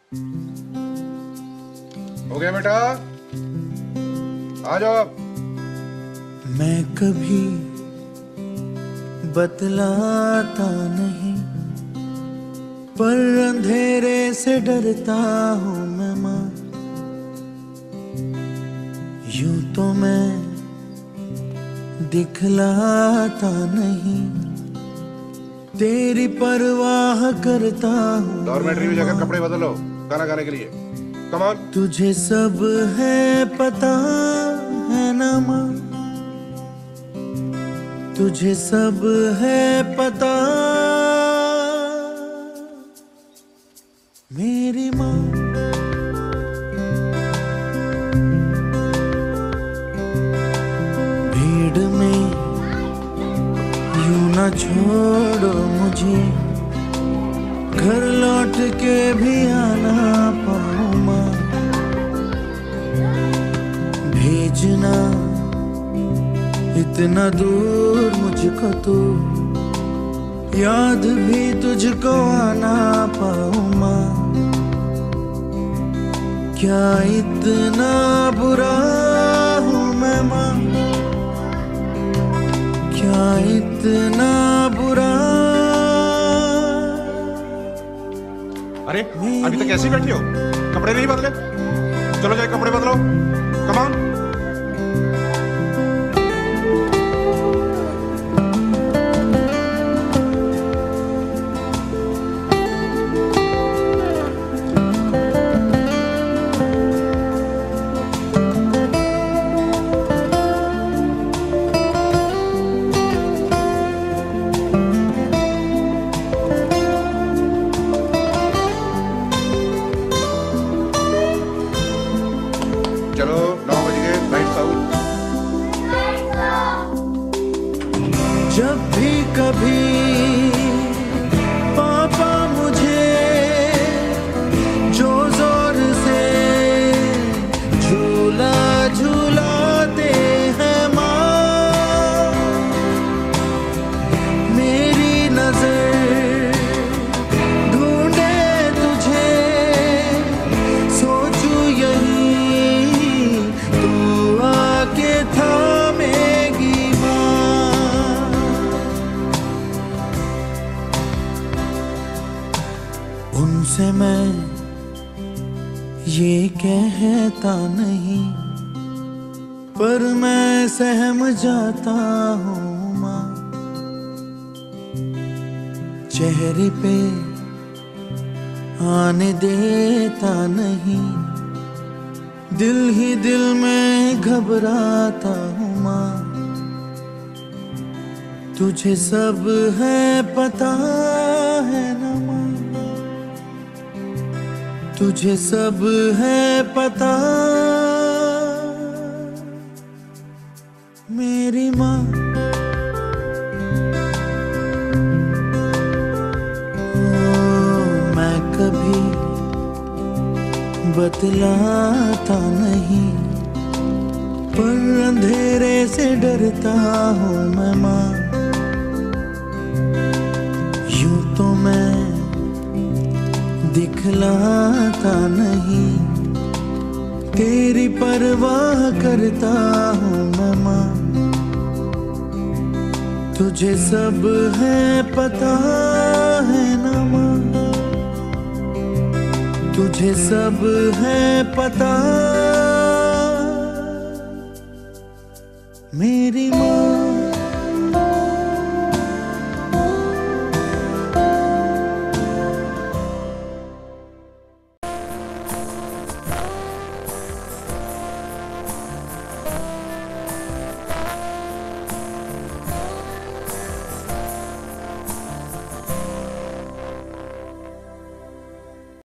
हो गया बेटा, आ जाओ आप। मैं कभी बतलाता नहीं, पर अंधेरे से डरता हूँ मैं माँ। यूं तो मैं दिखलाता नहीं, तेरी परवाह करता हूँ। डॉर्मेट्री में जाकर कपड़े बदलो खाना खाने के लिए। Come on. तुझे सब है पता है ना माँ, तुझे सब है पता मेरी माँ। भीड़ में यूं ना छोड़ो मुझे, घर लौट के भी आना पाऊँ माँ। भेजना इतना दूर मुझको तो, याद भी तुझको आना पाऊँ माँ। क्या इतना बुरा हूँ मैं माँ, क्या इतना बुरा। अरे अभी तक ऐसे ही बैठी हो, कपड़े नहीं बदले? चलो जाए कपड़े बदलो। Come on. चलो 9 बज गए, लाइट्स आउट। जब भी कभी पापा मुझे जो जोर से झूला झूलाते हैं माँ, मेरी नजर ढूंढे तुझे, सोचूं यही तू आके थामेगी माँ। उनसे मैं ये कहता नहीं, पर मैं सहम जाता हूँ माँ। चेहरे पे आने देता नहीं, दिल ही दिल में घबराता हूँ माँ। तुझे सब है पता है ना माँ, तुझे सब है पता मेरी माँ। मैं कभी बतलाता नहीं, पर अंधेरे से डरता हूँ मैं माँ। यूं तो मैं दिखलाता नहीं, तेरी परवाह करता हूँ मैं माँ। तुझे सब है पता है ना माँ, तुझे सब है पता मेरी माँ।